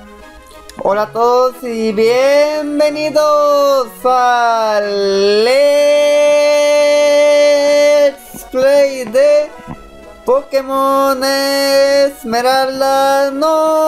Hola a todos y bienvenidos al Let's Play de Pokémon Esmeralda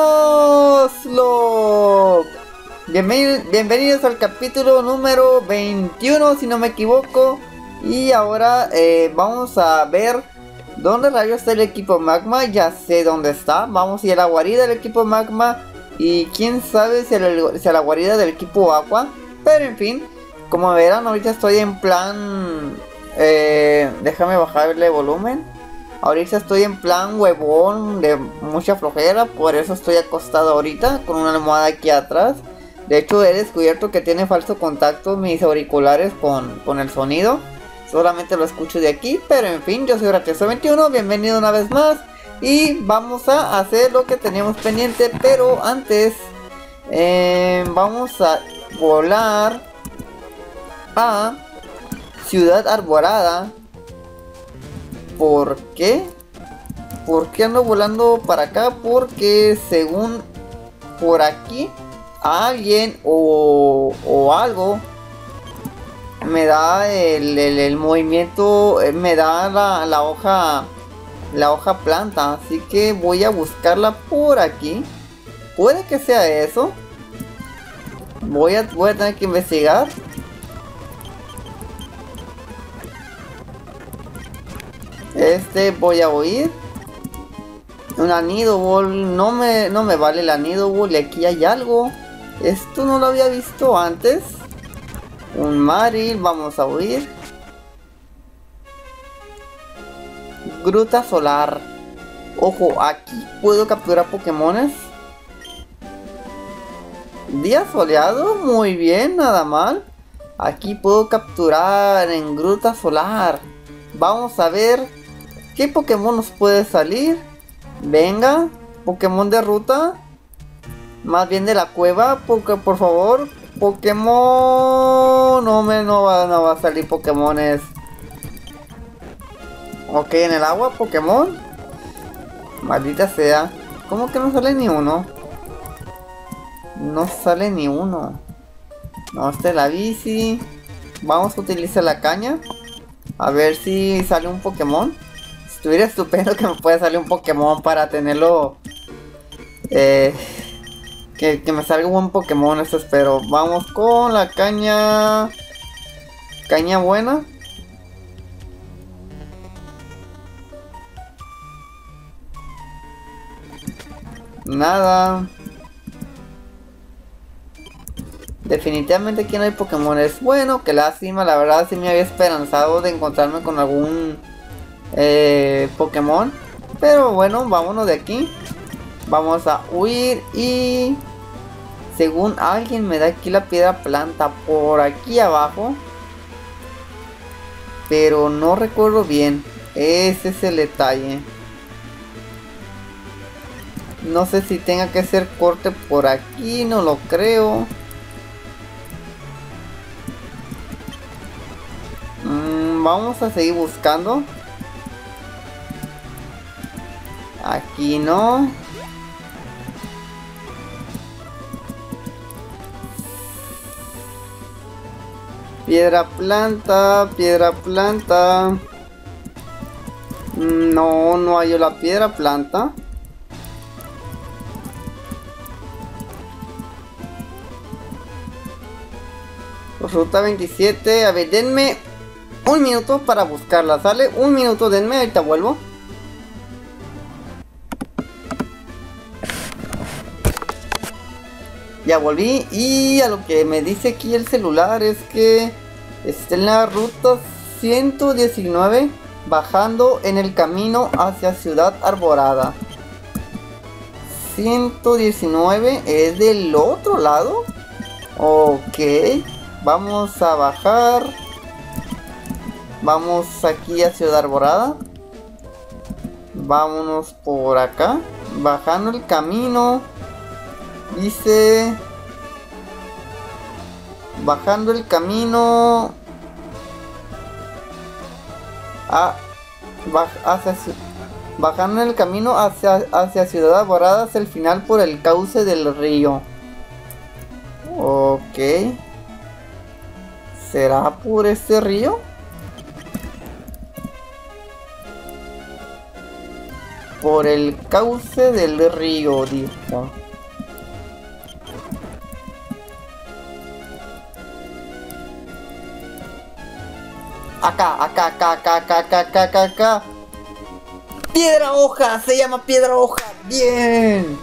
Nuzlocke. Bienvenidos al capítulo número 21, si no me equivoco. Y ahora vamos a ver dónde rayos está el equipo Magma. Ya sé dónde está. Vamos a ir a la guarida del equipo Magma. Y quién sabe si a la guarida del equipo Aqua. Pero en fin, como verán, ahorita estoy en plan... déjame bajarle volumen. Ahorita estoy en plan huevón de mucha flojera. Por eso estoy acostado ahorita con una almohada aquí atrás. De hecho he descubierto que tiene falso contacto mis auriculares con el sonido. Solamente lo escucho de aquí. Pero en fin, yo soy Gracioso21. Bienvenido una vez más. Y vamos a hacer lo que teníamos pendiente. Pero antes vamos a volar a Ciudad Arborada. ¿Por qué? ¿Por qué ando volando para acá? Porque según por aquí alguien o algo me da el movimiento, me da la hoja planta, así que voy a buscarla por aquí. Puede que sea eso. Voy a tener que investigar. Voy a oír una Nidoball. No me vale la Nidoball. Y aquí hay algo. Esto no lo había visto antes. Un Maril. Vamos a oír. Gruta solar. Ojo, aquí puedo capturar Pokémones. Día soleado. Muy bien, nada mal. Aquí puedo capturar en Gruta solar. Vamos a ver qué Pokémon nos puede salir. Venga, Pokémon de ruta. Más bien de la cueva, porque por favor, Pokémon. No va a salir Pokémones. Ok, en el agua, Pokémon. Maldita sea. ¿Cómo que no sale ni uno? No sale ni uno. No, esta es la bici. Vamos a utilizar la caña. A ver si sale un Pokémon. Estuviera estupendo que me pueda salir un Pokémon para tenerlo. Que me salga un buen Pokémon, eso espero. Vamos con la caña. Caña buena. Nada. Definitivamente aquí no hay Pokémon. Es bueno, qué lástima. La verdad sí me había esperanzado de encontrarme con algún Pokémon. Pero bueno, vámonos de aquí. Vamos a huir y... según alguien me da aquí la piedra planta por aquí abajo. Pero no recuerdo bien. Ese es el detalle. No sé si tenga que hacer corte por aquí, no lo creo. Vamos a seguir buscando. Aquí no. Piedra planta, piedra planta. No hallo la piedra planta. Ruta 27, a ver, denme un minuto para buscarla, ¿sale? Un minuto, denme, ahorita vuelvo. Ya volví y a lo que me dice aquí el celular es que está en la ruta 119 bajando en el camino hacia Ciudad Arborada. 119 es del otro lado. Ok, vamos a bajar. Vamos aquí a Ciudad Arborada. Vámonos por acá. Bajando el camino. Dice... bajando el camino... hacia Bajando el camino hacia Ciudad Borrada hacia el final por el cauce del río. Ok. ¿Será por este río? Por el cauce del río, dijo. Acá. Piedra hoja, se llama piedra hoja. Bien.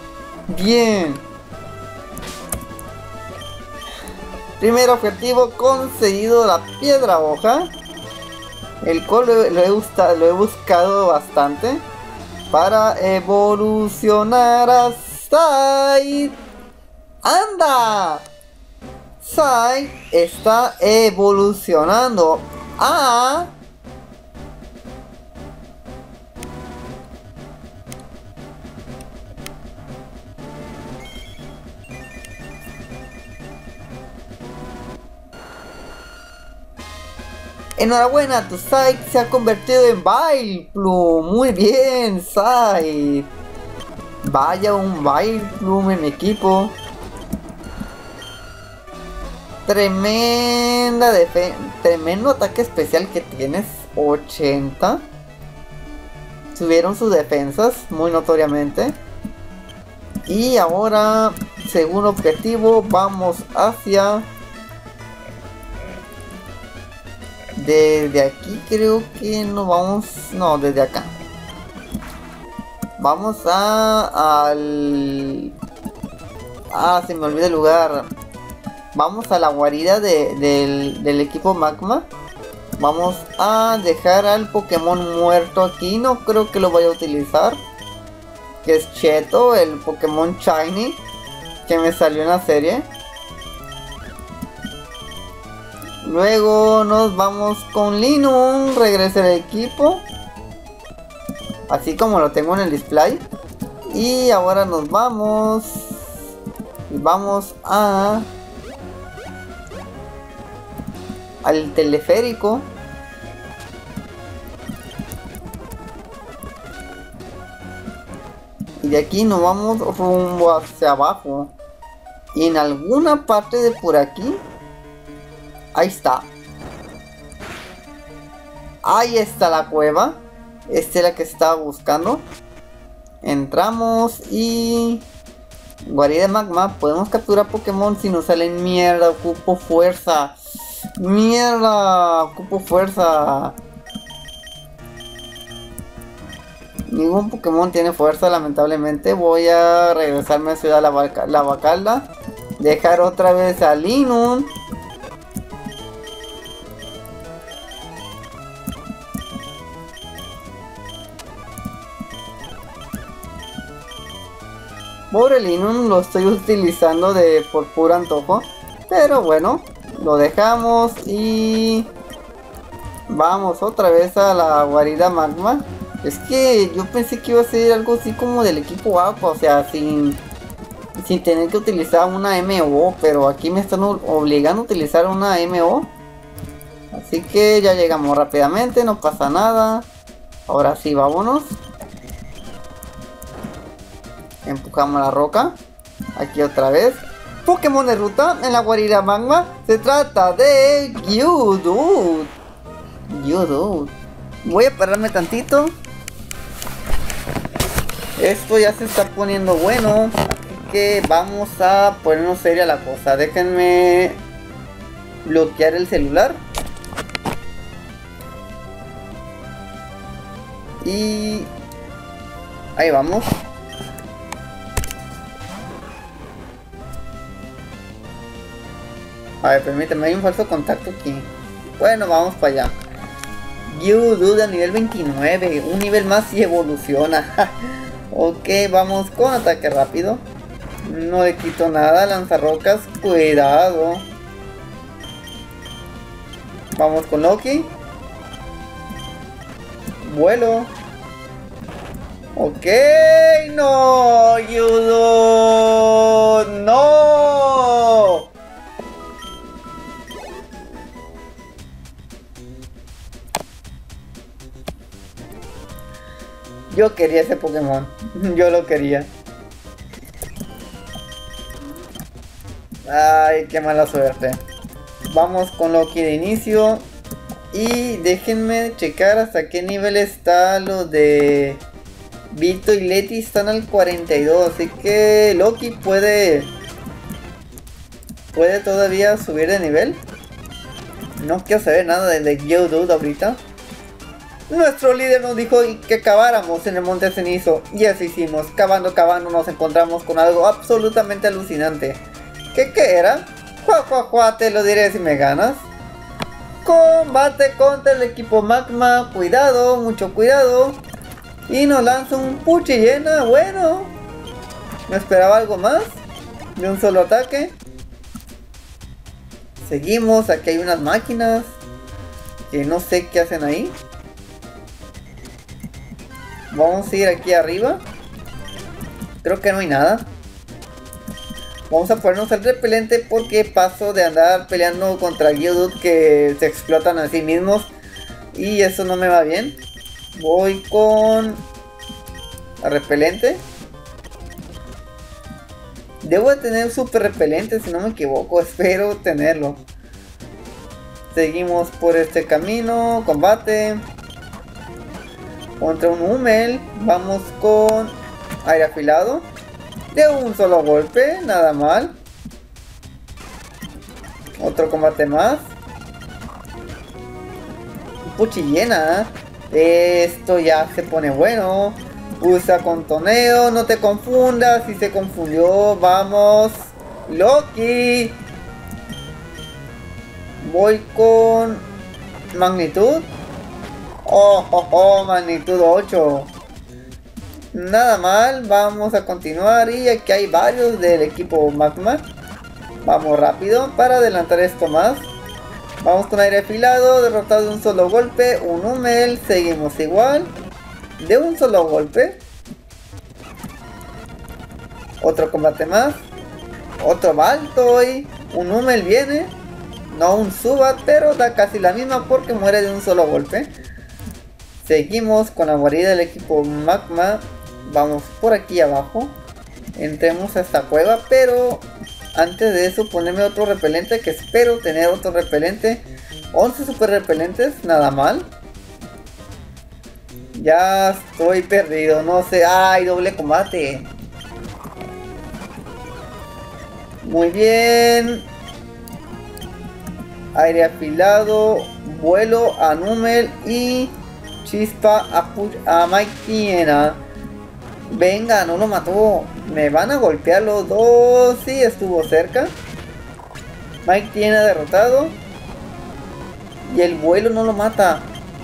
Primer objetivo conseguido, la piedra hoja. El cual lo he buscado bastante. Para evolucionar a Sai. ¡Anda! Sai está evolucionando a... Enhorabuena, tu Sai se ha convertido en Vileplume. Muy bien, Sai. Vaya, un Vileplume en mi equipo. Tremendo ataque especial que tienes. 80. Subieron sus defensas muy notoriamente. Y ahora, segundo objetivo, vamos hacia... Desde aquí creo que no vamos... No, desde acá. Vamos al... Ah, se me olvida el lugar. Vamos a la guarida del equipo Magma. Vamos a dejar al Pokémon muerto aquí. No creo que lo vaya a utilizar. Que es Cheto, el Pokémon Shiny que me salió en la serie. Luego nos vamos con Linoone, regresa al equipo. Así como lo tengo en el display. Y ahora nos vamos. Y vamos al teleférico. Y de aquí nos vamos rumbo hacia abajo. Y en alguna parte de por aquí. Ahí está. Ahí está la cueva. Esta es la que estaba buscando. Entramos y... Guarida de Magma. Podemos capturar Pokémon si nos salen mierda. Ocupo fuerza. Mierda. Ocupo fuerza. Ningún Pokémon tiene fuerza, lamentablemente. Voy a regresarme a Ciudad Lavacalda. Dejar otra vez a Linoone. Pobre Linoone, lo estoy utilizando por puro antojo. Pero bueno, lo dejamos y... Vamos otra vez a la guarida Magma. Es que yo pensé que iba a ser algo así como del equipo Aqua, o sea, sin tener que utilizar una MO, pero aquí me están obligando a utilizar una MO. Así que ya llegamos rápidamente, no pasa nada. Ahora sí, vámonos. Empujamos la roca. Aquí otra vez. Pokémon de ruta en la guarida Magma. Se trata de Geodude. Voy a pararme tantito. Esto ya se está poniendo bueno. Así que vamos a ponernos seria la cosa. Déjenme bloquear el celular. Y... ahí vamos. A ver, permíteme, hay un falso contacto aquí. Bueno, vamos para allá. Geodude a nivel 29. Un nivel más y evoluciona. Ok, vamos con ataque rápido. No le quito nada, lanzarrocas, cuidado. Vamos con Loki. Vuelo. Ok, no, Geodude, no. Yo quería ese Pokémon. Yo lo quería. Ay, qué mala suerte. Vamos con Loki de inicio. Y déjenme checar hasta qué nivel está lo de Vito y Leti. Están al 42. Así que Loki puede todavía subir de nivel. No quiero saber nada de Geodude ahorita. Nuestro líder nos dijo que caváramos en el monte cenizo. Y así hicimos. Cavando nos encontramos con algo absolutamente alucinante. ¿Qué era? Te lo diré si me ganas. Combate contra el equipo Magma. Cuidado, mucho cuidado. Y nos lanza un Poochyena. Bueno, me esperaba algo más de un solo ataque. Seguimos, aquí hay unas máquinas que no sé qué hacen ahí. Vamos a ir aquí arriba. Creo que no hay nada. Vamos a ponernos el repelente porque paso de andar peleando contra Geodude que se explotan a sí mismos. Y eso no me va bien. Voy con el repelente. Debo de tener super repelente si no me equivoco. Espero tenerlo. Seguimos por este camino. Combate contra un Hummel. Vamos con aire afilado. De un solo golpe, nada mal. Otro combate más. Poochyena. Esto ya se pone bueno. Usa contoneo, no te confundas. Si se confundió, vamos. Loki. Voy con magnitud. Magnitud 8. Nada mal, vamos a continuar. Y aquí hay varios del equipo Magma. Vamos rápido para adelantar esto más. Vamos con aire afilado, derrotado de un solo golpe. Un Hummel, seguimos igual. De un solo golpe. Otro combate más. Otro Baltoy. Un Hummel viene. No un Zubat, pero da casi la misma porque muere de un solo golpe. Seguimos con la guarida del equipo Magma. Vamos por aquí abajo. Entremos a esta cueva, pero antes de eso ponerme otro repelente, que espero tener otro repelente. 11 super repelentes, nada mal. Ya estoy perdido, no sé. ¡Ay, doble combate! Muy bien. Aire afilado, vuelo a Hummel y chispa a Poochyena. Venga, no lo mató. Me van a golpear los dos. Sí, estuvo cerca. Poochyena derrotado. Y el vuelo no lo mata.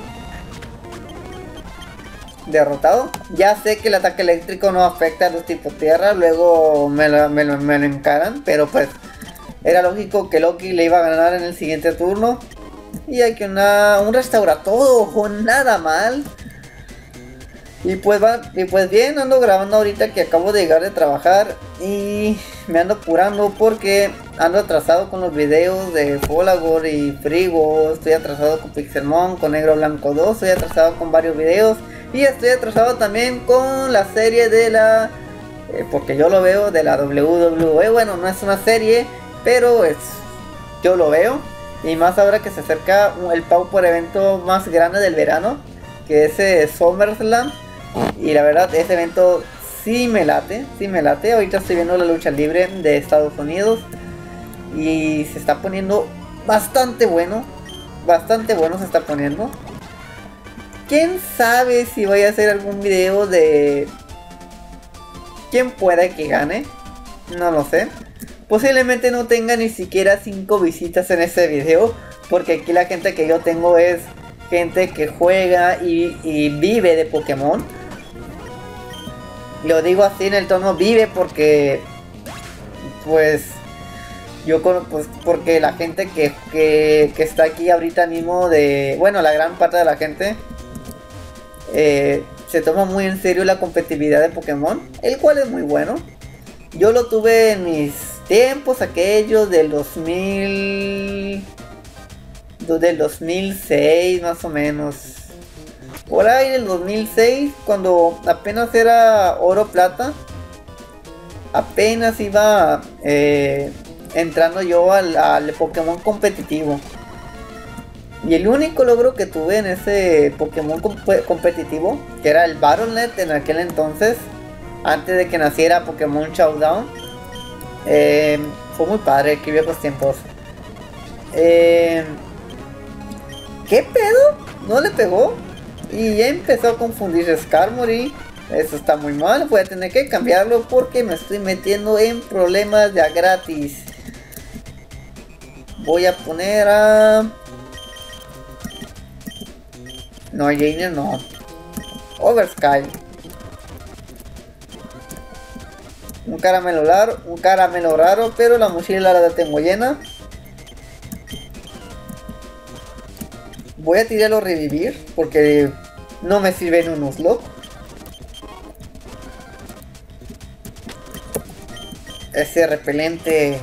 Derrotado. Ya sé que el ataque eléctrico no afecta a los tipos tierra. Luego me lo encaran. Pero pues era lógico que Loki le iba a ganar en el siguiente turno. Y hay que un restauratodo. Nada mal. Y pues bien, ando grabando ahorita que acabo de llegar de trabajar. Y me ando apurando porque ando atrasado con los videos de Folagor y Frigo. Estoy atrasado con Pixelmon, con Negro Blanco 2. Estoy atrasado con varios videos. Y estoy atrasado también con la serie de la... porque yo lo veo de la WWE. Bueno, no es una serie, pero yo lo veo. Y más ahora que se acerca el Pauper evento más grande del verano, que es SummerSlam. Y la verdad, ese evento sí me late, Ahorita estoy viendo la lucha libre de Estados Unidos y se está poniendo bastante bueno se está poniendo. Quién sabe si voy a hacer algún video de quién pueda que gane, no lo sé. Posiblemente no tenga ni siquiera 5 visitas en ese video, porque aquí la gente que yo tengo es gente que juega y vive de Pokémon. Lo digo así en el tono vive porque pues yo pues porque la gente que está aquí ahorita mismo bueno, la gran parte de la gente se toma muy en serio la competitividad de Pokémon, el cual es muy bueno. Yo lo tuve en mis tiempos aquellos del 2006 más o menos. Por ahí en el 2006, cuando apenas era oro plata, apenas iba entrando yo al Pokémon competitivo. Y el único logro que tuve en ese Pokémon competitivo, que era el Battle.net en aquel entonces, antes de que naciera Pokémon Showdown, fue muy padre, qué viejos tiempos. ¿Qué pedo? ¿No le pegó? Y ya empezó a confundir Skarmory. Eso está muy mal, voy a tener que cambiarlo porque me estoy metiendo en problemas ya gratis. Voy a poner a... No, Jainer no. Oversky. Un caramelo raro, pero la mochila la tengo llena. Voy a tirarlo a revivir porque no me sirve en un Nuzlocke. Ese repelente.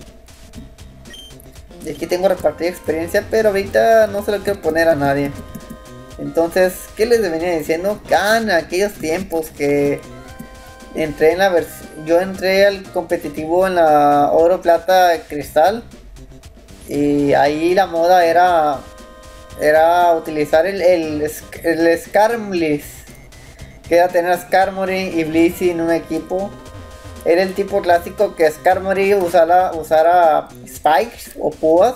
Y aquí tengo repartida experiencia, pero ahorita no se lo quiero poner a nadie. Entonces, ¿qué les venía diciendo? En aquellos tiempos que entré en la yo entré al competitivo en la oro plata cristal. Y ahí la moda era utilizar el Skarmlis, que era tener Skarmory y Blissey en un equipo. Era el tipo clásico que Skarmory usara spikes o púas.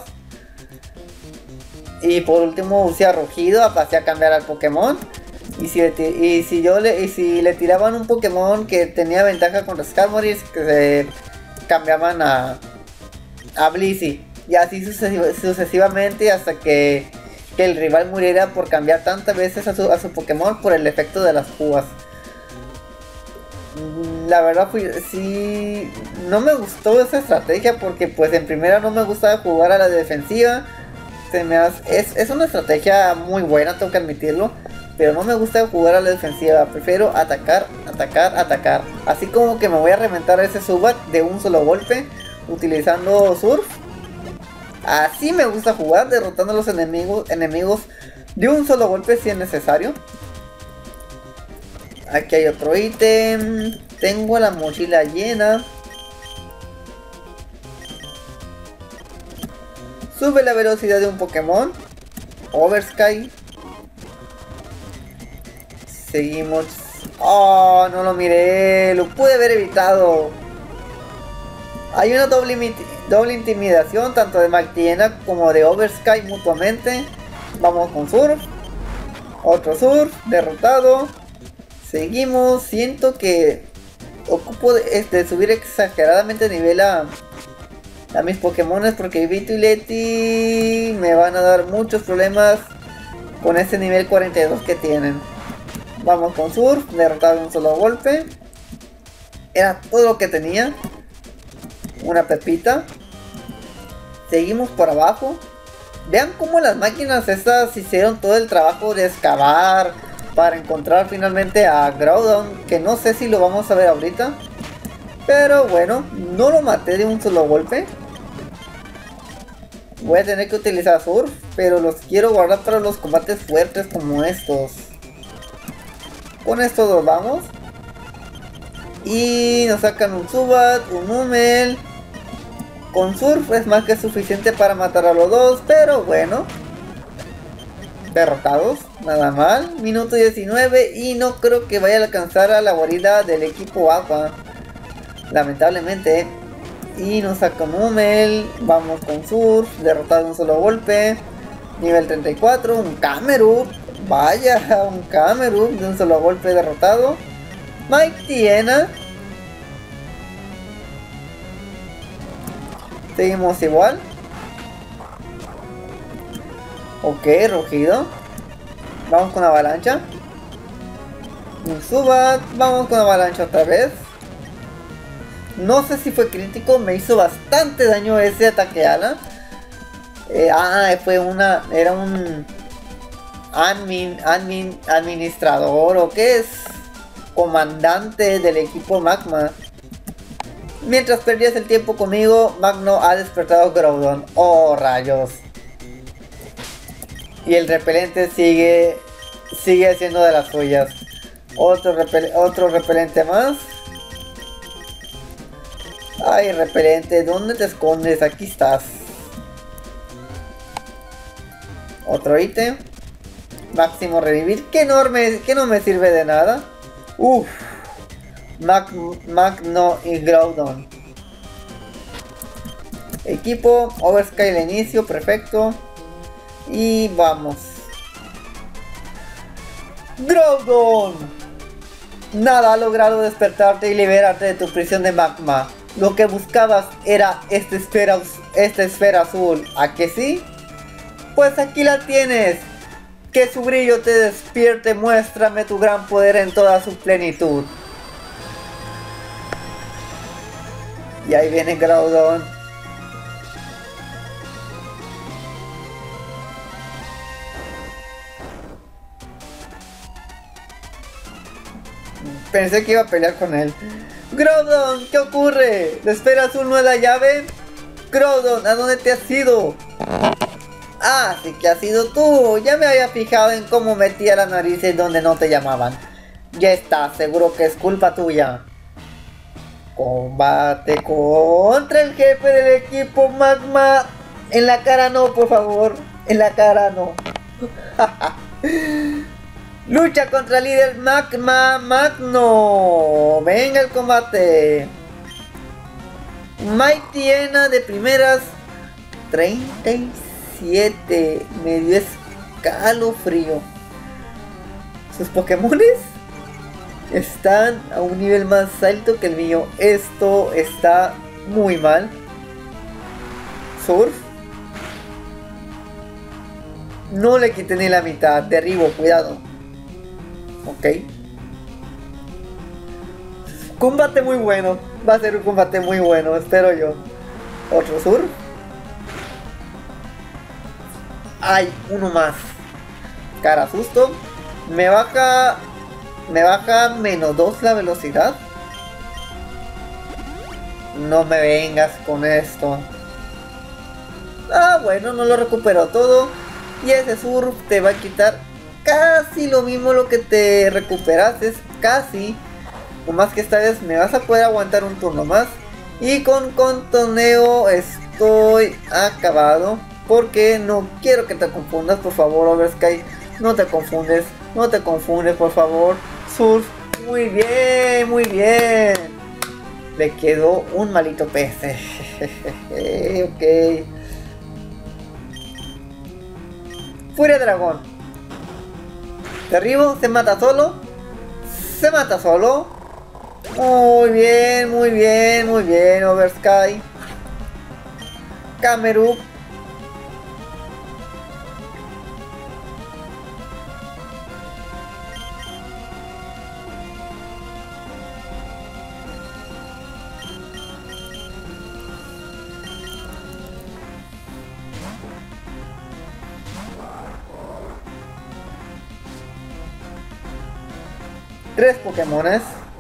Y por último usé rugido, hacía cambiar al Pokémon. Y si le tiraban un Pokémon que tenía ventaja contra Skarmory, que se cambiaban a Blissey. Y así sucesivamente hasta que el rival muriera por cambiar tantas veces a su Pokémon por el efecto de las púas. La verdad sí, no me gustó esa estrategia porque pues en primera no me gustaba jugar a la defensiva. Es una estrategia muy buena, tengo que admitirlo, pero no me gusta jugar a la defensiva. Prefiero atacar. Así como que me voy a reventar ese Zubat de un solo golpe utilizando Surf. Así me gusta jugar, derrotando a los enemigos de un solo golpe si es necesario. Aquí hay otro ítem. Tengo la mochila llena. Sube la velocidad de un Pokémon. Oversky. Seguimos. Oh, no lo miré. Lo pude haber evitado. Hay una doble intimidación, tanto de Magdiana como de Oversky mutuamente. Vamos con Surf. Otro Surf. Derrotado. Seguimos. Siento que ocupo de subir exageradamente nivel a mis Pokémones, porque Vito y Leti me van a dar muchos problemas con ese nivel 42 que tienen. Vamos con Surf. Derrotado de un solo golpe. Era todo lo que tenía. Una pepita. Seguimos por abajo. Vean cómo las máquinas estas hicieron todo el trabajo de excavar para encontrar finalmente a Groudon, que no sé si lo vamos a ver ahorita. Pero bueno, no lo maté de un solo golpe. Voy a tener que utilizar Surf, pero los quiero guardar para los combates fuertes como estos. Con estos dos vamos. Y nos sacan un Zubat, un Hummel. Con Surf es más que suficiente para matar a los dos, pero bueno. Derrotados, nada mal. Minuto 19 y no creo que vaya a alcanzar a la guarida del equipo Aqua, lamentablemente. Y nos sacan un Hummel. Vamos con Surf, derrotado de un solo golpe. Nivel 34, un Camerupt. Vaya, un Camerupt de un solo golpe derrotado. Magdiana. Seguimos igual. Ok, rugido. Vamos con avalancha. Un Zubat. Vamos con avalancha otra vez. No sé si fue crítico. Me hizo bastante daño ese ataque ala. Era un administrador, o qué es, comandante del equipo Magma. Mientras perdías el tiempo conmigo, Magno ha despertado Groudon. Oh, rayos. Y el repelente sigue sigue siendo de las suyas. Otro repelente más. Ay, repelente, ¿dónde te escondes? Aquí estás. Otro ítem. Máximo revivir, que no me sirve de nada. Uff. Magno y Groudon. Equipo, Oversky al inicio, perfecto. Y vamos. Groudon. Nada ha logrado despertarte y liberarte de tu prisión de magma. Lo que buscabas era esta esfera azul. ¿A que sí? Pues aquí la tienes. Que su brillo te despierte, muéstrame tu gran poder en toda su plenitud. Y ahí viene Groudon. Pensé que iba a pelear con él. Groudon, ¿qué ocurre? ¿La esfera azul no es la llave? Groudon, ¿a dónde te has ido? Ah, sí que has sido tú. Ya me había fijado en cómo metía la nariz en donde no te llamaban. Ya está, seguro que es culpa tuya. Combate contra el jefe del equipo Magma. En la cara no, por favor. En la cara no. Lucha contra el líder Magma Magno. Venga el combate. Mighty Ena de primeras 37. Me dio escalofrío. Sus Pokémones están a un nivel más alto que el mío. Esto está muy mal. Surf. No le quité ni la mitad. Derribo, cuidado. Ok. Combate muy bueno. Va a ser un combate muy bueno, espero yo. Otro Surf. Hay uno más. Cara susto. Me baja -2 la velocidad. No me vengas con esto. Ah, bueno, no lo recuperó todo. Y ese Surf te va a quitar casi lo mismo lo que te recuperaste. Casi. Nomás que esta vez me vas a poder aguantar un turno más. Y con Contoneo estoy acabado. Porque no quiero que te confundas, por favor, Oversky. No te confundes, por favor. Surf, muy bien, muy bien. Le quedó un malito PC. Ok. Furia Dragón. Derribo, se mata solo. Se mata solo. Muy bien, muy bien, muy bien, Oversky. Camerupt. Tres Pokémones.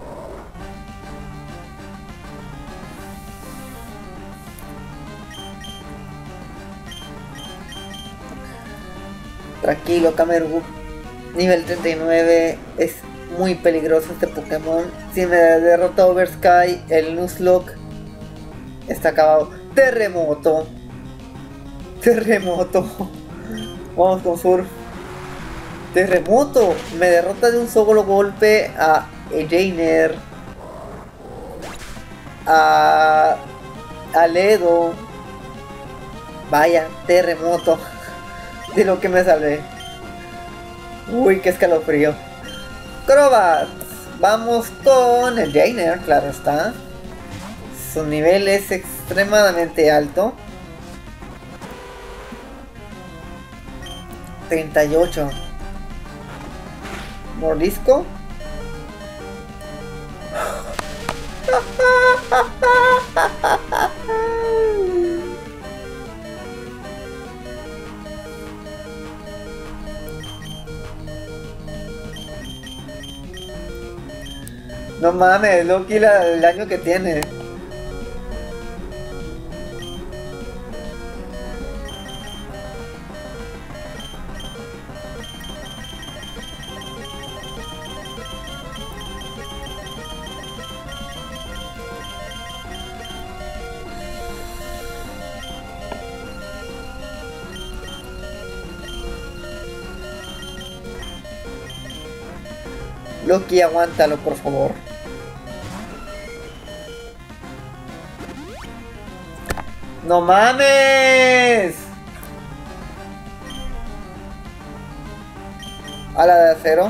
Tranquilo, Camerupt. Nivel 39. Es muy peligroso este Pokémon. Si me derrota Oversky, el Nuzlocke está acabado. Terremoto. Terremoto. Vamos con Surf. Terremoto. Me derrota de un solo golpe a Jainer. A Ledo. Vaya, terremoto. De lo que me salvé. Uy, qué escalofrío. Crobat. Vamos con el Jainer, claro está. Su nivel es extremadamente alto. 38. Mordisco. No mames, Loki el daño que tiene. Loki, aguántalo, por favor. ¡No mames! A la de acero.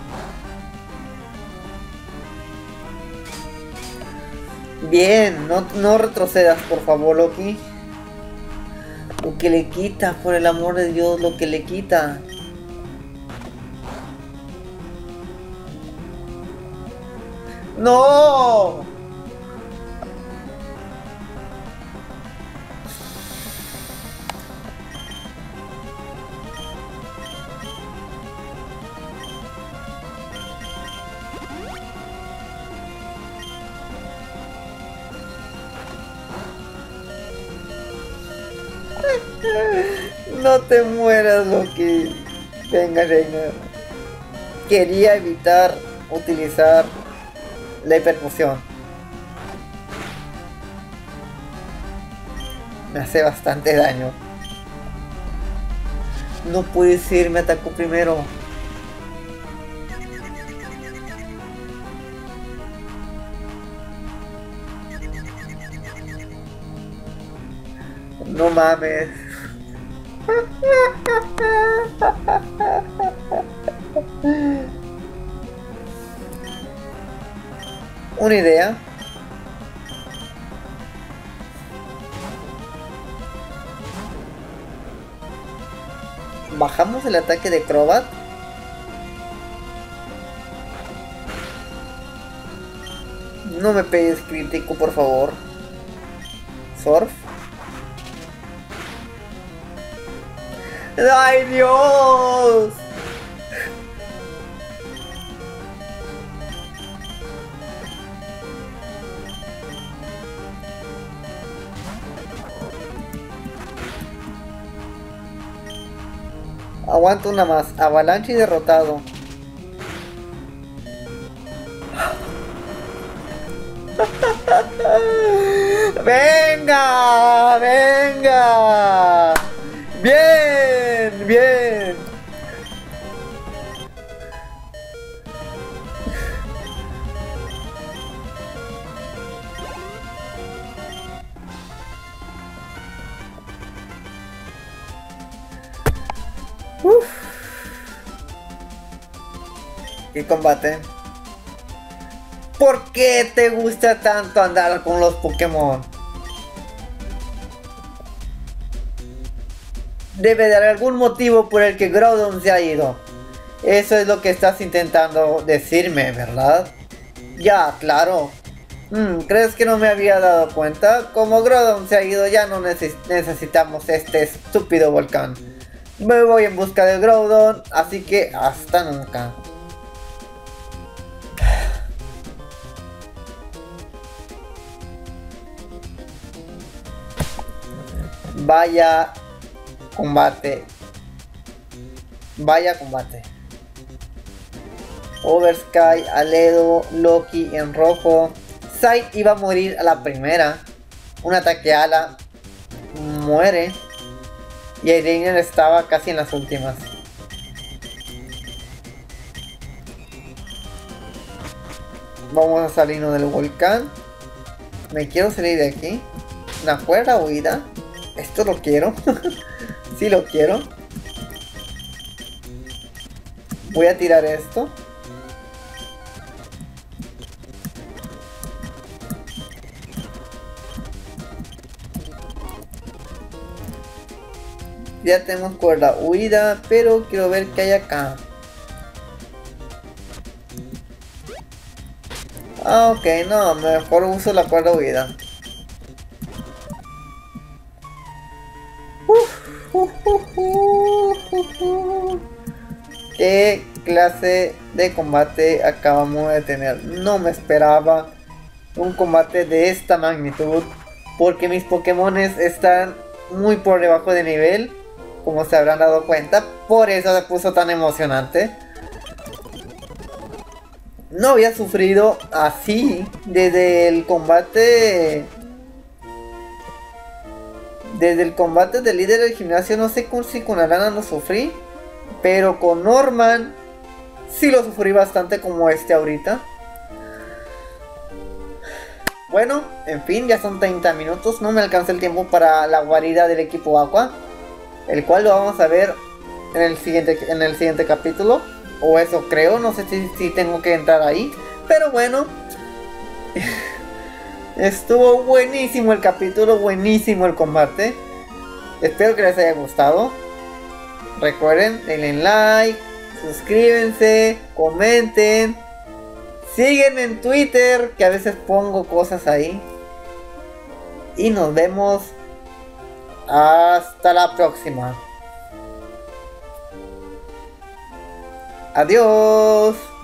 Bien, no retrocedas, por favor, Loki. Lo que le quita, por el amor de Dios, lo que le quita. ¡No! No te mueras, Loki. Venga, Reiner. Quería evitar utilizar la hiperpoción. Me hace bastante daño. No puede ser, me atacó primero. No mames. Una idea. Bajamos el ataque de Crobat. No me pegues crítico, por favor. Surf. ¡Ay, Dios! Aguanto una más. Avalanche y derrotado. ¡Venga! ¡Venga! ¡Bien! ¡Bien! Uf. ¿Qué combate? ¿Por qué te gusta tanto andar con los Pokémon? Debe de haber algún motivo por el que Groudon se ha ido. Eso es lo que estás intentando decirme, ¿verdad? Ya, claro. ¿Crees que no me había dado cuenta? Como Groudon se ha ido, ya no necesitamos este estúpido volcán. Me voy en busca de Groudon, así que hasta nunca. Vaya combate. Vaya combate. Oversky, Aledo, Loki en rojo. Sai iba a morir a la primera. Un ataque ala. Muere. Y Reiner estaba casi en las últimas. Vamos a salirnos del volcán. Me quiero salir de aquí. Una cuerda huida. Esto lo quiero. Sí lo quiero. Voy a tirar esto. Ya tenemos cuerda huida, pero quiero ver qué hay acá. Ah, ok, no, mejor uso la cuerda huida. ¿Qué clase de combate acabamos de tener? No me esperaba un combate de esta magnitud, porque mis Pokémones están muy por debajo de nivel, como se habrán dado cuenta. Por eso se puso tan emocionante. No había sufrido así desde el combate. Desde el combate del líder del gimnasio. No sé si con Arana no sufrí, pero con Norman sí lo sufrí bastante como este ahorita. Bueno, en fin, ya son 30 minutos, no me alcanza el tiempo para la guarida del equipo Aqua, el cual lo vamos a ver en el siguiente capítulo, o eso creo, no sé si tengo que entrar ahí, pero bueno. Estuvo buenísimo el capítulo, buenísimo el combate. Espero que les haya gustado. Recuerden, denle like, suscríbanse, comenten. Síguenme en Twitter, que a veces pongo cosas ahí. Y nos vemos hasta la próxima. Adiós.